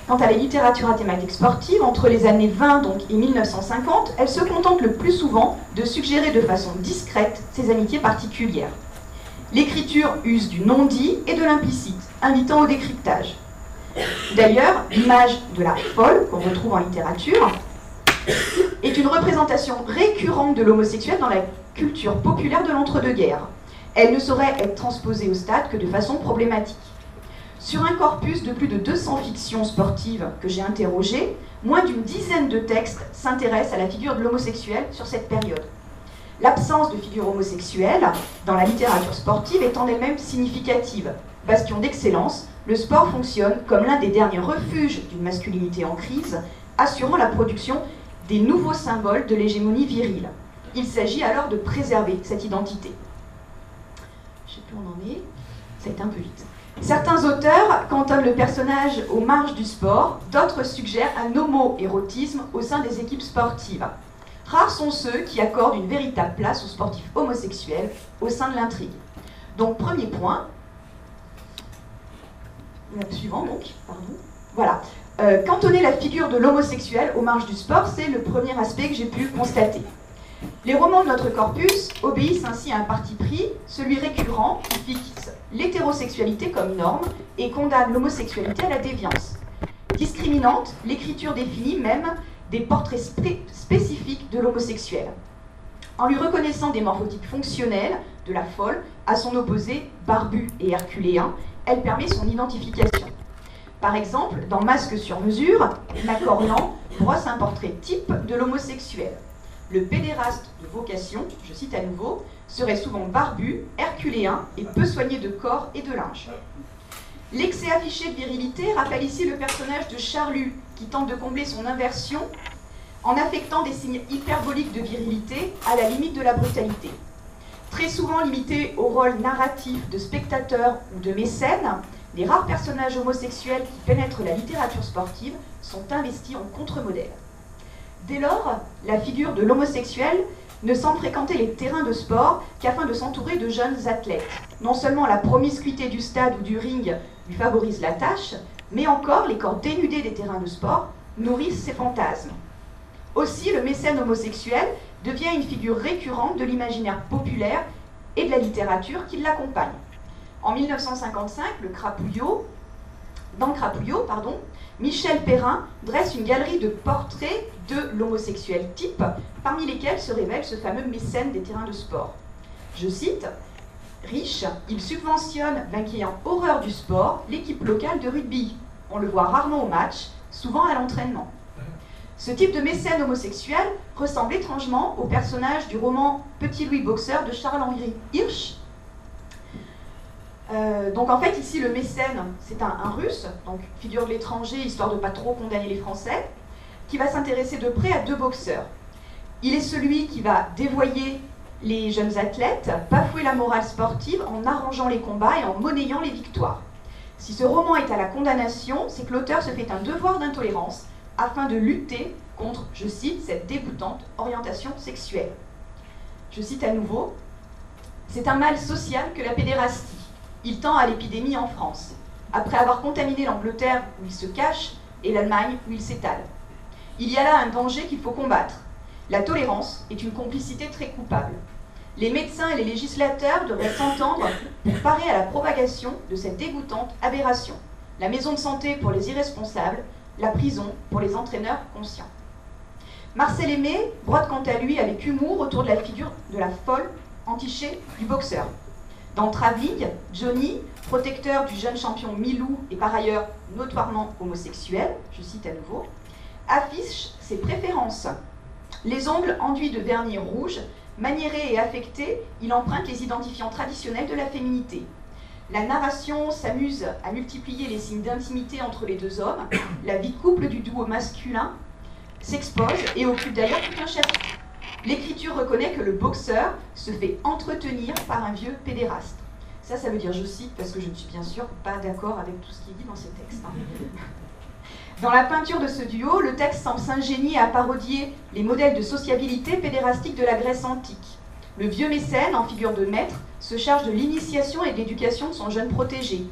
Quant à la littérature à thématique sportive, entre les années 20 donc, et 1950, elle se contente le plus souvent de suggérer de façon discrète ses amitiés particulières. L'écriture use du non-dit et de l'implicite, invitant au décryptage. D'ailleurs, l'image de la folle, qu'on retrouve en littérature, est une représentation récurrente de l'homosexuel dans la culture populaire de l'entre-deux-guerres. Elle ne saurait être transposée au stade que de façon problématique. Sur un corpus de plus de 200 fictions sportives que j'ai interrogées, moins d'une dizaine de textes s'intéressent à la figure de l'homosexuel sur cette période. L'absence de figure homosexuelle dans la littérature sportive est en elle-même significative. Bastion d'excellence, le sport fonctionne comme l'un des derniers refuges d'une masculinité en crise, assurant la production des nouveaux symboles de l'hégémonie virile. Il s'agit alors de préserver cette identité. Je ne sais plus où on en est, ça a été un peu vite. Certains auteurs cantonnent le personnage aux marges du sport, d'autres suggèrent un homo-érotisme au sein des équipes sportives. Rares sont ceux qui accordent une véritable place aux sportifs homosexuels au sein de l'intrigue. Donc, premier point. Suivant, donc, pardon. Voilà. Cantonner la figure de l'homosexuel aux marges du sport, c'est le premier aspect que j'ai pu constater. Les romans de notre corpus obéissent ainsi à un parti pris, celui récurrent qui fixe l'hétérosexualité comme norme et condamne l'homosexualité à la déviance. Discriminante, l'écriture définit même des portraits spécifiques de l'homosexuel. En lui reconnaissant des morphotypes fonctionnels de la folle à son opposé barbu et herculéen, elle permet son identification. Par exemple, dans Masque sur mesure, Macorlan brosse un portrait type de l'homosexuel. Le pédéraste de vocation, je cite à nouveau, serait souvent barbu, herculéen et peu soigné de corps et de linge. L'excès affiché de virilité rappelle ici le personnage de Charlus, qui tente de combler son inversion en affectant des signes hyperboliques de virilité à la limite de la brutalité. Très souvent limités au rôle narratif de spectateur ou de mécène, les rares personnages homosexuels qui pénètrent la littérature sportive sont investis en contre-modèle. Dès lors, la figure de l'homosexuel ne semble fréquenter les terrains de sport qu'afin de s'entourer de jeunes athlètes. Non seulement la promiscuité du stade ou du ring lui favorise la tâche, mais encore les corps dénudés des terrains de sport nourrissent ses fantasmes. Aussi, le mécène homosexuel devient une figure récurrente de l'imaginaire populaire et de la littérature qui l'accompagne. En 1955, dans Crapouillot, Michel Perrin dresse une galerie de portraits de l'homosexuel type, parmi lesquels se révèle ce fameux mécène des terrains de sport. Je cite, « Riche, il subventionne, vainqueur ayant horreur du sport, l'équipe locale de rugby. On le voit rarement au match, souvent à l'entraînement. » Ce type de mécène homosexuel ressemble étrangement au personnage du roman Petit Louis Boxeur de Charles-Henri Hirsch. Donc en fait ici le mécène c'est un russe, donc figure de l'étranger histoire de ne pas trop condamner les Français, qui va s'intéresser de près à deux boxeurs. Il est celui qui va dévoyer les jeunes athlètes, bafouer la morale sportive en arrangeant les combats et en monnayant les victoires. Si ce roman est à la condamnation, c'est que l'auteur se fait un devoir d'intolérance afin de lutter contre, je cite, cette dégoûtante orientation sexuelle. Je cite à nouveau, « C'est un mal social que la pédérastie. Il tend à l'épidémie en France, après avoir contaminé l'Angleterre où il se cache et l'Allemagne où il s'étale. Il y a là un danger qu'il faut combattre. La tolérance est une complicité très coupable. Les médecins et les législateurs devraient s'entendre pour parer à la propagation de cette dégoûtante aberration. La maison de santé pour les irresponsables, la prison pour les entraîneurs conscients. » Marcel Aimé brode quant à lui avec humour autour de la figure de la folle entichée du boxeur. Dans Travelling, Johnny, protecteur du jeune champion Milou et par ailleurs notoirement homosexuel, je cite à nouveau, affiche ses préférences. Les ongles enduits de vernis rouge, maniérés et affectés, il emprunte les identifiants traditionnels de la féminité. La narration s'amuse à multiplier les signes d'intimité entre les deux hommes. La vie de couple du duo masculin s'expose et occupe d'ailleurs tout un chapitre. L'écriture reconnaît que le boxeur se fait entretenir par un vieux pédéraste. Ça veut dire, je cite, parce que je ne suis bien sûr pas d'accord avec tout ce qui est dit dans ces textes. Dans la peinture de ce duo, le texte semble s'ingénier à parodier les modèles de sociabilité pédérastique de la Grèce antique. Le vieux mécène, en figure de maître, se charge de l'initiation et de l'éducation de son jeune protégé.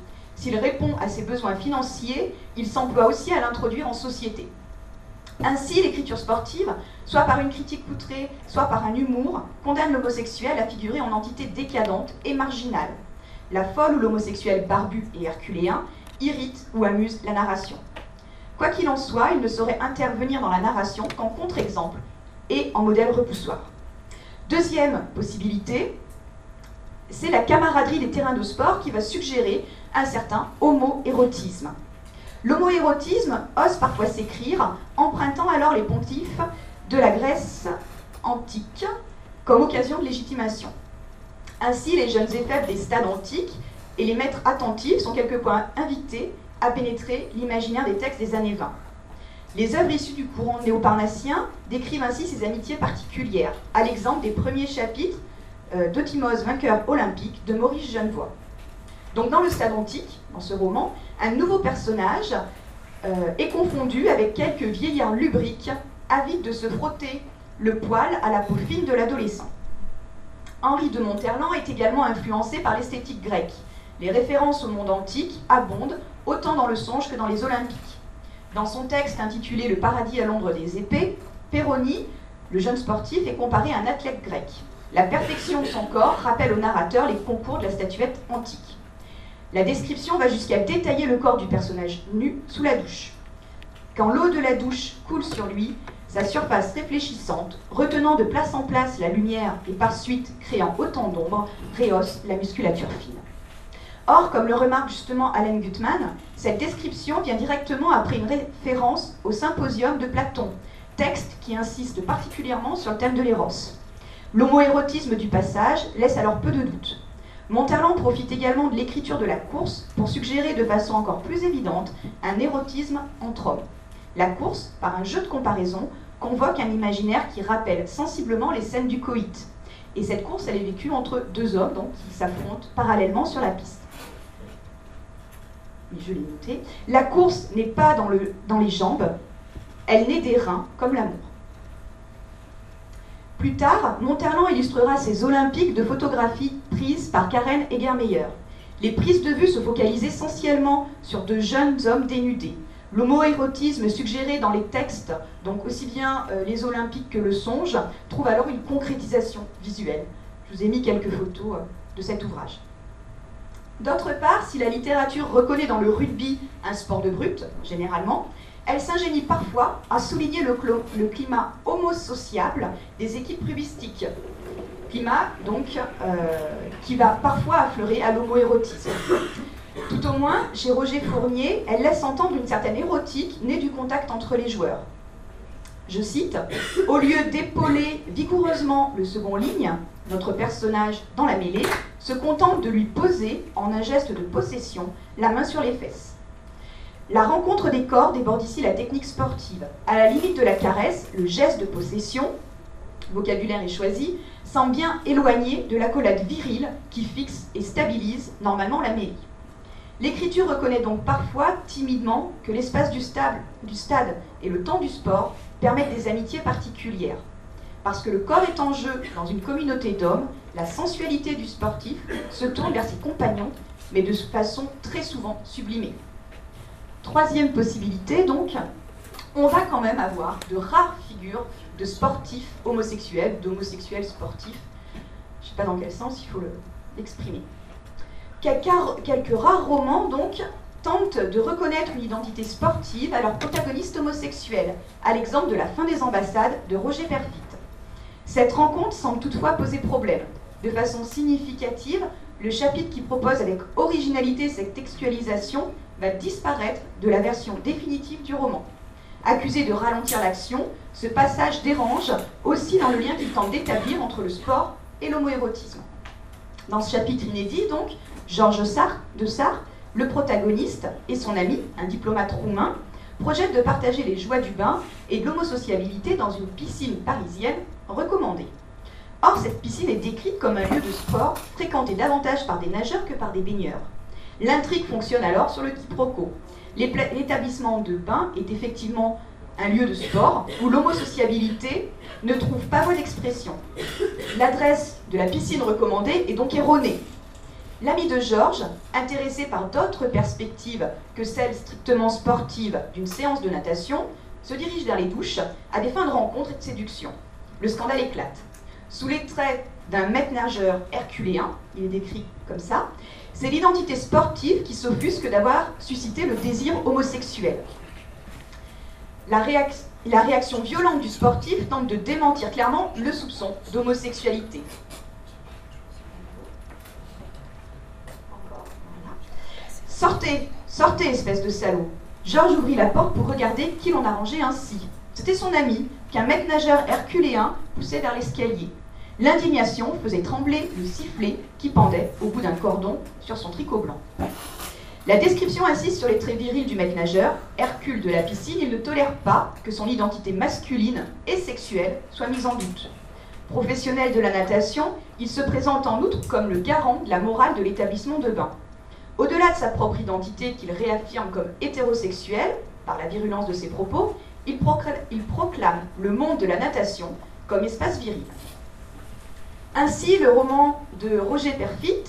S'il répond à ses besoins financiers, il s'emploie aussi à l'introduire en société. Ainsi, l'écriture sportive, soit par une critique poutrée, soit par un humour, condamne l'homosexuel à figurer en entité décadente et marginale. La folle ou l'homosexuel barbu et herculéen irrite ou amuse la narration. Quoi qu'il en soit, il ne saurait intervenir dans la narration qu'en contre-exemple et en modèle repoussoir. Deuxième possibilité, c'est la camaraderie des terrains de sport qui va suggérer un certain homoérotisme. L'homoérotisme ose parfois s'écrire, empruntant alors les pontifes de la Grèce antique comme occasion de légitimation. Ainsi, les jeunes et faibles des stades antiques et les maîtres attentifs sont quelquefois invités à pénétrer l'imaginaire des textes des années 20. Les œuvres issues du courant néoparnassien décrivent ainsi ces amitiés particulières, à l'exemple des premiers chapitres d'Euthymote, vainqueur olympique, de Maurice Genevoix. Donc dans le stade antique, dans ce roman, un nouveau personnage est confondu avec quelques vieillards lubriques, avides de se frotter le poil à la peau fine de l'adolescent. Henri de Monterland est également influencé par l'esthétique grecque. Les références au monde antique abondent autant dans le songe que dans les Olympiques. Dans son texte intitulé « Le paradis à l'ombre des épées », Péroni, le jeune sportif, est comparé à un athlète grec. La perfection de son corps rappelle au narrateur les concours de la statuette antique. La description va jusqu'à détailler le corps du personnage nu sous la douche. Quand l'eau de la douche coule sur lui, sa surface réfléchissante, retenant de place en place la lumière et par suite créant autant d'ombre, rehausse la musculature fine. Or, comme le remarque justement Alan Gutman, cette description vient directement après une référence au Symposium de Platon, texte qui insiste particulièrement sur le thème de l'éros. L'homoérotisme du passage laisse alors peu de doute. Monterland profite également de l'écriture de la course pour suggérer de façon encore plus évidente un érotisme entre hommes. La course, par un jeu de comparaison, convoque un imaginaire qui rappelle sensiblement les scènes du coït. Et cette course, elle est vécue entre deux hommes donc, qui s'affrontent parallèlement sur la piste. Mais je l'ai noté. La course n'est pas dans les jambes, elle naît des reins, comme l'amour. Plus tard, Monterland illustrera ses Olympiques de photographies prises par Karen Egermeyer. Les prises de vue se focalisent essentiellement sur de jeunes hommes dénudés. L'homoérotisme suggéré dans les textes, donc aussi bien les Olympiques que le songe, trouve alors une concrétisation visuelle. Je vous ai mis quelques photos de cet ouvrage. D'autre part, si la littérature reconnaît dans le rugby un sport de brute, généralement, elle s'ingénie parfois à souligner le climat homosociable des équipes rugbyistiques. Climat, donc, qui va parfois affleurer à l'homoérotisme. Tout au moins, chez Roger Fournier, elle laisse entendre une certaine érotique née du contact entre les joueurs. Je cite, « Au lieu d'épauler vigoureusement le second ligne, notre personnage, dans la mêlée, se contente de lui poser, en un geste de possession, la main sur les fesses. La rencontre des corps déborde ici la technique sportive. À la limite de la caresse, le geste de possession, vocabulaire est choisi, semble bien éloigné de l'accolade virile qui fixe et stabilise normalement la mêlée. L'écriture reconnaît donc parfois timidement que l'espace du stade et le temps du sport permettent des amitiés particulières. Parce que le corps est en jeu dans une communauté d'hommes, la sensualité du sportif se tourne vers ses compagnons, mais de façon très souvent sublimée. Troisième possibilité, donc, on va quand même avoir de rares figures de sportifs homosexuels, d'homosexuels sportifs. Je ne sais pas dans quel sens il faut l'exprimer. Quelques rares romans, donc, tentent de reconnaître une identité sportive à leurs protagonistes homosexuels, à l'exemple de La fin des ambassades de Roger Perfit. Cette rencontre semble toutefois poser problème. De façon significative, le chapitre qui propose avec originalité cette textualisation va disparaître de la version définitive du roman. Accusé de ralentir l'action, ce passage dérange aussi dans le lien qu'il tente d'établir entre le sport et l'homoérotisme. Dans ce chapitre inédit, donc, Georges de Sart, le protagoniste et son ami, un diplomate roumain, projettent de partager les joies du bain et de l'homosociabilité dans une piscine parisienne recommandée. Or, cette piscine est décrite comme un lieu de sport fréquenté davantage par des nageurs que par des baigneurs. L'intrigue fonctionne alors sur le quiproquo. L'établissement de bain est effectivement un lieu de sport où l'homosociabilité ne trouve pas voie d'expression. L'adresse de la piscine recommandée est donc erronée. L'ami de Georges, intéressé par d'autres perspectives que celles strictement sportives d'une séance de natation, se dirige vers les douches à des fins de rencontre et de séduction. Le scandale éclate. Sous les traits d'un maître nageur herculéen, il est décrit comme ça, c'est l'identité sportive qui s'offusque d'avoir suscité le désir homosexuel. La réaction violente du sportif tente de démentir clairement le soupçon d'homosexualité. Sortez, sortez, espèce de salaud. Georges ouvrit la porte pour regarder qui l'on arrangeait ainsi. C'était son ami, qu'un maître nageur herculéen poussait vers l'escalier. L'indignation faisait trembler le sifflet qui pendait au bout d'un cordon sur son tricot blanc. La description insiste sur les traits virils du maître nageur. Hercule de la piscine, il ne tolère pas que son identité masculine et sexuelle soit mise en doute. Professionnel de la natation, il se présente en outre comme le garant de la morale de l'établissement de bain. Au-delà de sa propre identité qu'il réaffirme comme hétérosexuel, par la virulence de ses propos, il proclame le monde de la natation comme espace viril. Ainsi, dans le roman de Roger Perfit,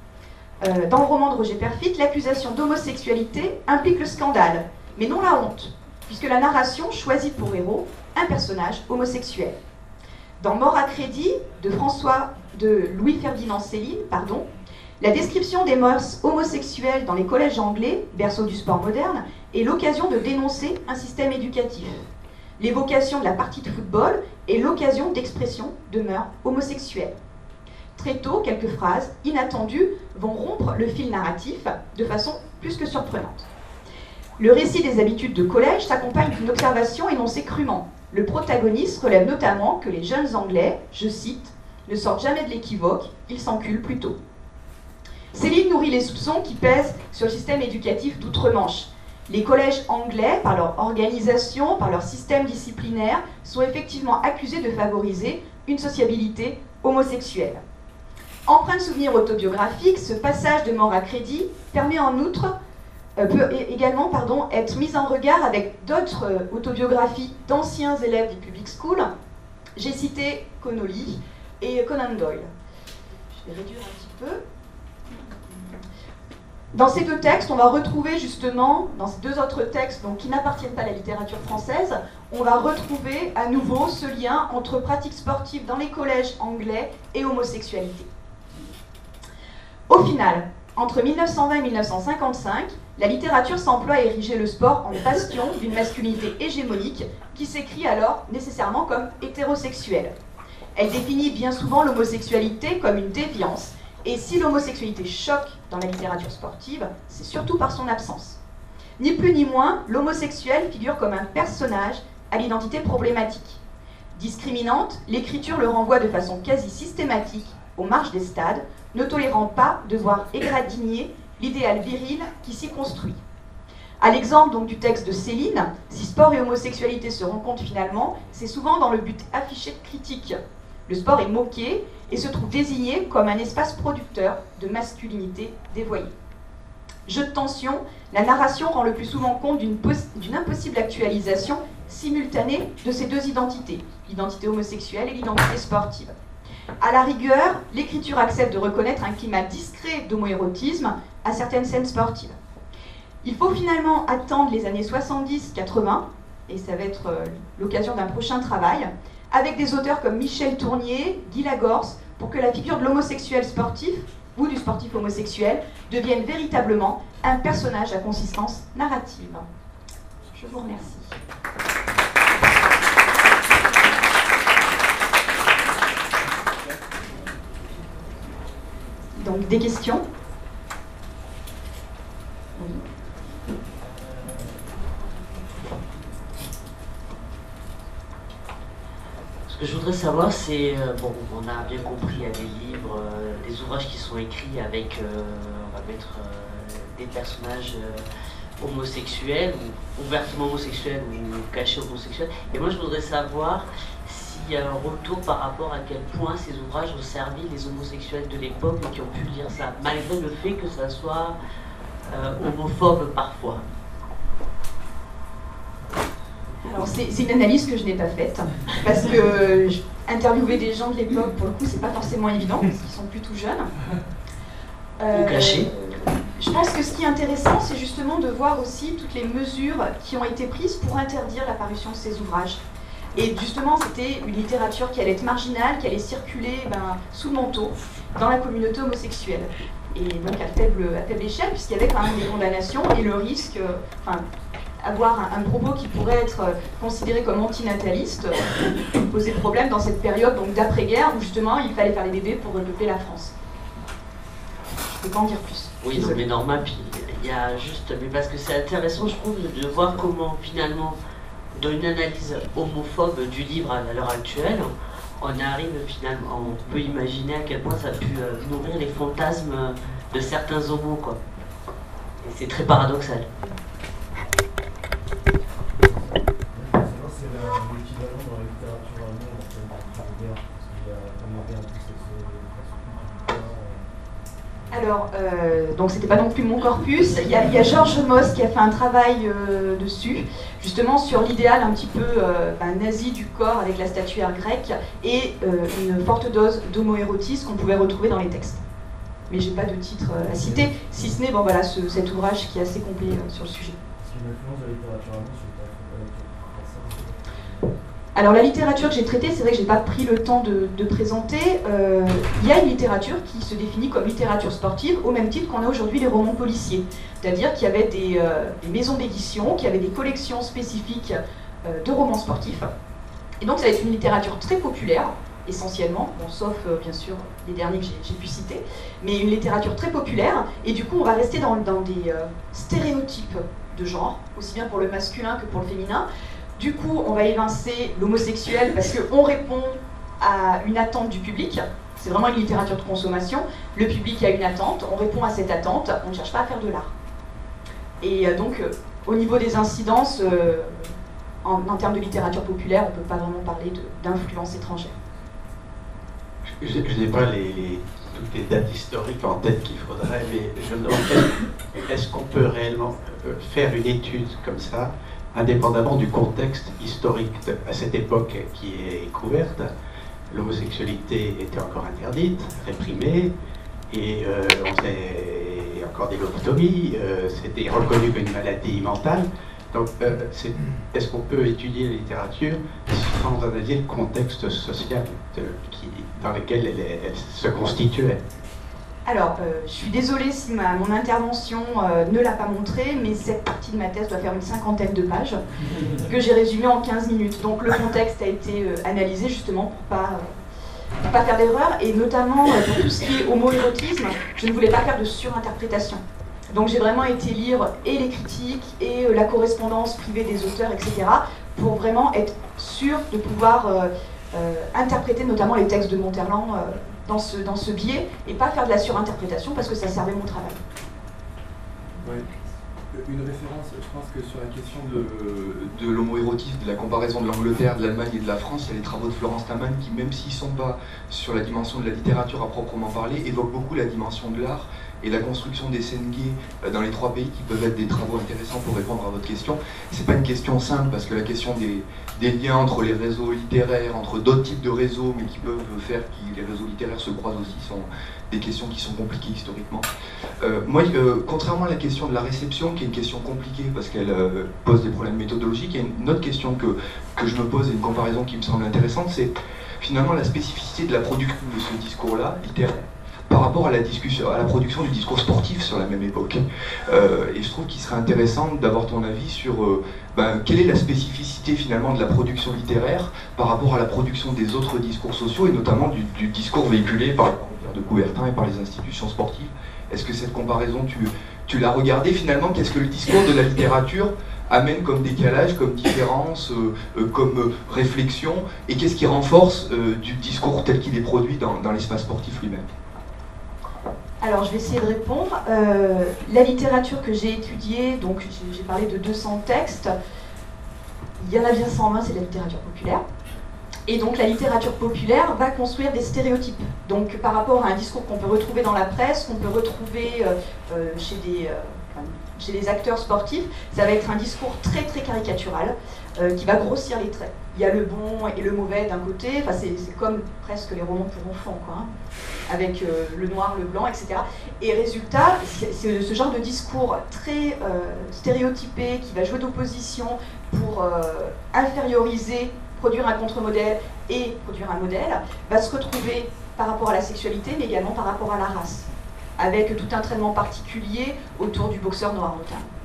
l'accusation d'homosexualité implique le scandale, mais non la honte, puisque la narration choisit pour héros un personnage homosexuel. Dans Mort à crédit de Louis-Ferdinand Céline, la description des mœurs homosexuelles dans les collèges anglais, berceau du sport moderne, est l'occasion de dénoncer un système éducatif. L'évocation de la partie de football est l'occasion d'expression de mœurs homosexuelles. Très tôt, quelques phrases inattendues vont rompre le fil narratif de façon plus que surprenante. Le récit des habitudes de collège s'accompagne d'une observation énoncée crûment. Le protagoniste relève notamment que les jeunes Anglais, je cite, ne sortent jamais de l'équivoque, ils s'enculent plutôt. Céline nourrit les soupçons qui pèsent sur le système éducatif d'outre-Manche. Les collèges anglais, par leur organisation, par leur système disciplinaire, sont effectivement accusés de favoriser une sociabilité homosexuelle. Empreint de souvenirs autobiographiques, ce passage de Mort à crédit permet en outre, peut également être mis en regard avec d'autres autobiographies d'anciens élèves des public schools. J'ai cité Connolly et Conan Doyle. Je vais réduire un petit peu. Dans ces deux textes, on va retrouver justement, dans ces deux autres textes donc, qui n'appartiennent pas à la littérature française, on va retrouver à nouveau ce lien entre pratiques sportives dans les collèges anglais et homosexualité. Au final, entre 1920 et 1955, la littérature s'emploie à ériger le sport en bastion d'une masculinité hégémonique qui s'écrit alors nécessairement comme hétérosexuelle. Elle définit bien souvent l'homosexualité comme une déviance, et si l'homosexualité choque dans la littérature sportive, c'est surtout par son absence. Ni plus ni moins, l'homosexuel figure comme un personnage à l'identité problématique. Discriminante, l'écriture le renvoie de façon quasi systématique aux marges des stades, ne tolérant pas de voir égratigner l'idéal viril qui s'y construit. À l'exemple donc du texte de Céline, si sport et homosexualité se rencontrent finalement, c'est souvent dans le but affiché de critique. Le sport est moqué et se trouve désigné comme un espace producteur de masculinité dévoyée. Jeu de tension, la narration rend le plus souvent compte d'une impossible actualisation simultanée de ces deux identités, l'identité homosexuelle et l'identité sportive. À la rigueur, l'écriture accepte de reconnaître un climat discret d'homoérotisme à certaines scènes sportives. Il faut finalement attendre les années 70-80, et ça va être l'occasion d'un prochain travail, avec des auteurs comme Michel Tournier, Guy Lagorce, pour que la figure de l'homosexuel sportif, ou du sportif homosexuel, devienne véritablement un personnage à consistance narrative. Je vous remercie. Donc, des questions ? Oui. Ce que je voudrais savoir, c'est, bon, on a bien compris, il y a des livres, des ouvrages qui sont écrits avec, on va mettre, des personnages homosexuels, ou ouvertement homosexuels, ou cachés homosexuels. Et moi, je voudrais savoir s'il y a un retour par rapport à quel point ces ouvrages ont servi les homosexuels de l'époque et qui ont pu lire ça, malgré le fait que ça soit homophobe parfois. Alors c'est une analyse que je n'ai pas faite, parce que interviewer des gens de l'époque, pour le coup, c'est pas forcément évident, parce qu'ils sont plutôt jeunes. Ou cachés? Je pense que ce qui est intéressant, c'est justement de voir aussi toutes les mesures qui ont été prises pour interdire la parution de ces ouvrages. Et justement, c'était une littérature qui allait être marginale, qui allait circuler sous le manteau dans la communauté homosexuelle. Et donc à faible échelle, puisqu'il y avait quand même des condamnations et le risque, avoir un propos qui pourrait être considéré comme antinataliste posait problème dans cette période d'après-guerre où justement il fallait faire les bébés pour repeupler la France. Je ne peux pas en dire plus. Oui, non, mais normal, puis il y a juste, mais parce que c'est intéressant, je trouve, de voir comment finalement, dans une analyse homophobe du livre à l'heure actuelle, on arrive finalement, on peut imaginer à quel point ça a pu nourrir les fantasmes de certains homos, quoi. Et c'est très paradoxal. Alors, donc c'était pas non plus mon corpus. Il y a Georges Moss qui a fait un travail dessus, justement sur l'idéal un petit peu nazi du corps avec la statuaire grecque et une forte dose d'homoérotisme qu'on pouvait retrouver dans les textes. Mais j'ai pas de titre à citer, si ce n'est cet ouvrage qui est assez complet sur le sujet. Alors la littérature que j'ai traitée, c'est vrai que j'ai pas pris le temps de présenter. Il y a une littérature qui se définit comme littérature sportive au même titre qu'on a aujourd'hui les romans policiers. C'est-à-dire qu'il y avait des maisons d'édition, qui avaient des collections spécifiques de romans sportifs. Et donc ça va être une littérature très populaire, essentiellement, sauf bien sûr les derniers que j'ai pu citer, mais une littérature très populaire. Et du coup on va rester dans des stéréotypes de genre, aussi bien pour le masculin que pour le féminin. Du coup, on va évincer l'homosexuel parce qu'on répond à une attente du public. C'est vraiment une littérature de consommation. Le public a une attente, on répond à cette attente, on ne cherche pas à faire de l'art. Et donc, au niveau des incidences, en termes de littérature populaire, on ne peut pas vraiment parler d'influence étrangère. Je n'ai pas toutes les dates historiques en tête qu'il faudrait, mais je me demande, est-ce qu'on peut réellement faire une étude comme ça, indépendamment du contexte historique à cette époque qui est couverte? L'homosexualité était encore interdite, réprimée, et on faisait encore des lobotomies, c'était reconnu comme une maladie mentale. Donc, est-ce qu'on peut étudier la littérature sans analyser le contexte social dans lequel elle se constituait? Alors, je suis désolée si mon intervention ne l'a pas montré, mais cette partie de ma thèse doit faire une 50aine de pages, que j'ai résumée en 15 minutes. Donc le contexte a été analysé justement pour pas faire d'erreur, et notamment pour tout ce qui est homoérotisme, je ne voulais pas faire de surinterprétation. Donc j'ai vraiment été lire et les critiques, et la correspondance privée des auteurs, etc., pour vraiment être sûr de pouvoir interpréter notamment les textes de Monterland dans ce biais, et pas faire de la surinterprétation parce que ça servait mon travail. Ouais. Une référence, je pense que sur la question de l'homoérotisme, de la comparaison de l'Angleterre, de l'Allemagne et de la France, il y a les travaux de Florence Taman qui, même s'ils ne sont pas sur la dimension de la littérature à proprement parler, évoquent beaucoup la dimension de l'art et la construction des scènes gays dans les trois pays, qui peuvent être des travaux intéressants pour répondre à votre question. C'est pas une question simple, parce que la question des liens entre les réseaux littéraires, entre d'autres types de réseaux, mais qui peuvent faire que les réseaux littéraires se croisent aussi, sont des questions qui sont compliquées historiquement. Moi, contrairement à la question de la réception, qui est une question compliquée parce qu'elle pose des problèmes méthodologiques, il y a une autre question que je me pose, et une comparaison qui me semble intéressante, c'est finalement la spécificité de la production de ce discours-là, littéraire, par rapport à la production du discours sportif sur la même époque. Et je trouve qu'il serait intéressant d'avoir ton avis sur quelle est la spécificité finalement de la production littéraire par rapport à la production des autres discours sociaux, et notamment du discours véhiculé par de Coubertin et par les institutions sportives. Est-ce que cette comparaison, tu l'as regardée finalement? Qu'est-ce que le discours de la littérature amène comme décalage, comme différence, comme réflexion, et qu'est-ce qui renforce du discours tel qu'il est produit dans l'espace sportif lui-même? Alors, je vais essayer de répondre. La littérature que j'ai étudiée, donc j'ai parlé de 200 textes, il y en a bien 120, c'est de la littérature populaire. Et donc la littérature populaire va construire des stéréotypes. Donc par rapport à un discours qu'on peut retrouver dans la presse, qu'on peut retrouver chez chez les acteurs sportifs, ça va être un discours très très caricatural qui va grossir les traits. Il y a le bon et le mauvais d'un côté, enfin, c'est comme presque les romans pour enfants, quoi, hein, avec le noir, le blanc, etc. Et résultat, c'est ce genre de discours très stéréotypé qui va jouer d'opposition pour inférioriser, produire un contre-modèle et produire un modèle, va se retrouver par rapport à la sexualité, mais également par rapport à la race, avec tout un traitement particulier autour du boxeur noir-rotin.